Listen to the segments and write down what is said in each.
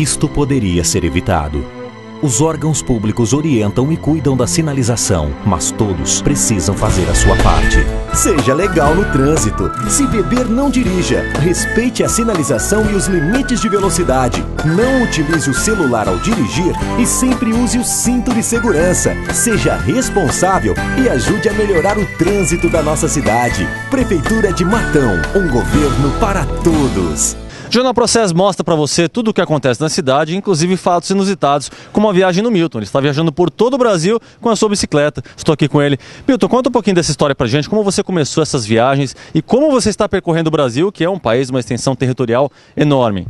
Isto poderia ser evitado. Os órgãos públicos orientam e cuidam da sinalização, mas todos precisam fazer a sua parte. Seja legal no trânsito. Se beber, não dirija. Respeite a sinalização e os limites de velocidade. Não utilize o celular ao dirigir e sempre use o cinto de segurança. Seja responsável e ajude a melhorar o trânsito da nossa cidade. Prefeitura de Matão, um governo para todos. O Jornal Processo mostra para você tudo o que acontece na cidade, inclusive fatos inusitados, como a viagem do Milton. Ele está viajando por todo o Brasil com a sua bicicleta. Estou aqui com ele. Milton, conta um pouquinho dessa história para a gente, como você começou essas viagens e como você está percorrendo o Brasil, que é um país, uma extensão territorial enorme.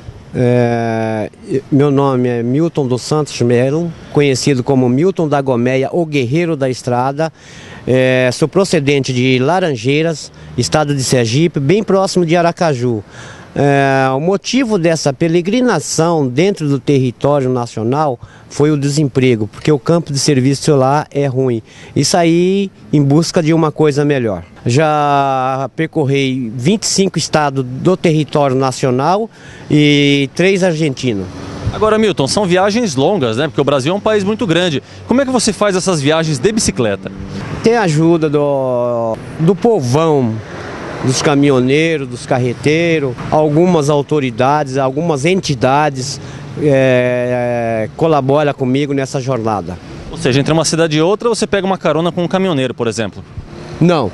Meu nome é Milton dos Santos Melo, conhecido como Milton da Gomeia, o Guerreiro da Estrada. Sou procedente de Laranjeiras, estado de Sergipe, bem próximo de Aracaju. O motivo dessa peregrinação dentro do território nacional foi o desemprego, porque o campo de serviço lá é ruim. E saí em busca de uma coisa melhor. Já percorri 25 estados do território nacional e 3 argentinos. Agora, Milton, são viagens longas, né? Porque o Brasil é um país muito grande. Como é que você faz essas viagens de bicicleta? Tem a ajuda do povão, dos caminhoneiros, dos carreteiros, algumas autoridades, algumas entidades colaboram comigo nessa jornada. Ou seja, entre uma cidade e outra, você pega uma carona com um caminhoneiro, por exemplo? Não,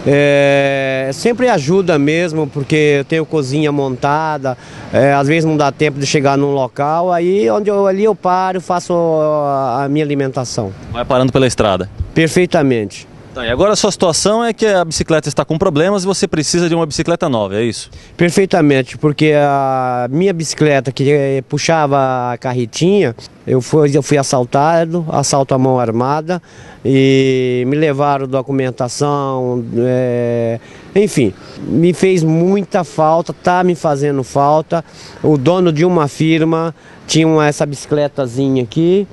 sempre ajuda mesmo, porque eu tenho cozinha montada, às vezes não dá tempo de chegar num local, aí ali eu paro, faço a minha alimentação. Vai parando pela estrada? Perfeitamente. E agora a sua situação é que a bicicleta está com problemas e você precisa de uma bicicleta nova, é isso? Perfeitamente, porque a minha bicicleta que puxava a carretinha, eu fui assaltado, assalto à mão armada, e me levaram documentação, enfim, me fez muita falta, está me fazendo falta. O dono de uma firma tinha essa bicicletazinha aqui,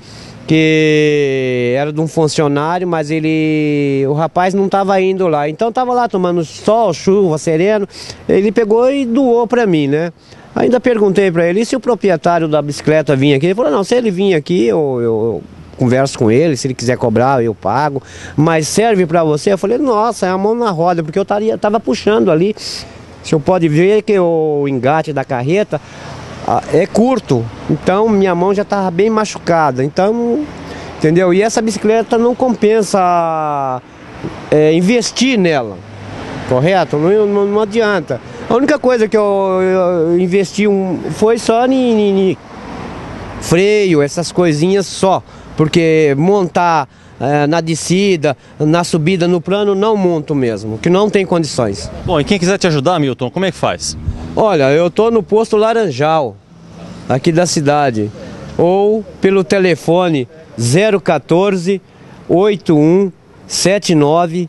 que era de um funcionário, mas o rapaz não estava indo lá, então estava lá tomando sol, chuva, sereno, ele pegou e doou para mim, né? Ainda perguntei para ele, e se o proprietário da bicicleta vinha aqui? Ele falou, não, se ele vir aqui, eu converso com ele, se ele quiser cobrar, eu pago, mas serve para você? Eu falei, nossa, é a mão na roda, porque eu estava puxando ali, o senhor pode ver que o engate da carreta é curto, então minha mão já estava bem machucada, então, entendeu? E essa bicicleta não compensa investir nela, correto? Não adianta. A única coisa que eu investi foi só em freio, essas coisinhas só, porque montar na descida, na subida, no plano, não monto mesmo, que não tem condições. Bom, e quem quiser te ajudar, Milton, como é que faz? Olha, eu estou no posto Laranjal, aqui da cidade, ou pelo telefone 014 81 79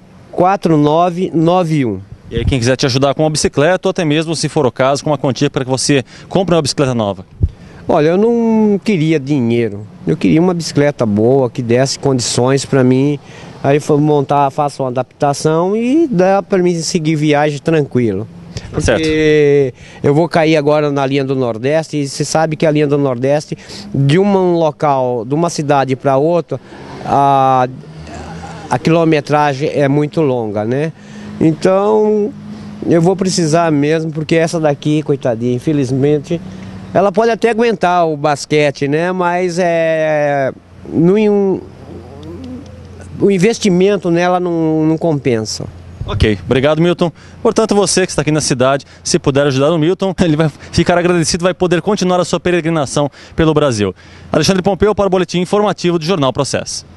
4991. E aí quem quiser te ajudar com uma bicicleta, ou até mesmo, se for o caso, com uma quantia para que você compre uma bicicleta nova? Olha, eu não queria dinheiro, eu queria uma bicicleta boa, que desse condições para mim, aí faço uma adaptação e dá para mim seguir viagem tranquilo. Porque certo. Eu vou cair agora na linha do Nordeste, e você sabe que a linha do Nordeste, de um local, de uma cidade para outra, a quilometragem é muito longa, né? Então, eu vou precisar mesmo, porque essa daqui, coitadinha, infelizmente, ela pode até aguentar o basquete, né? Mas o investimento nela não compensa. Ok, obrigado, Milton. Portanto, você que está aqui na cidade, se puder ajudar o Milton, ele vai ficar agradecido, vai poder continuar a sua peregrinação pelo Brasil. Alexandre Pompeu para o Boletim Informativo do Jornal Processo.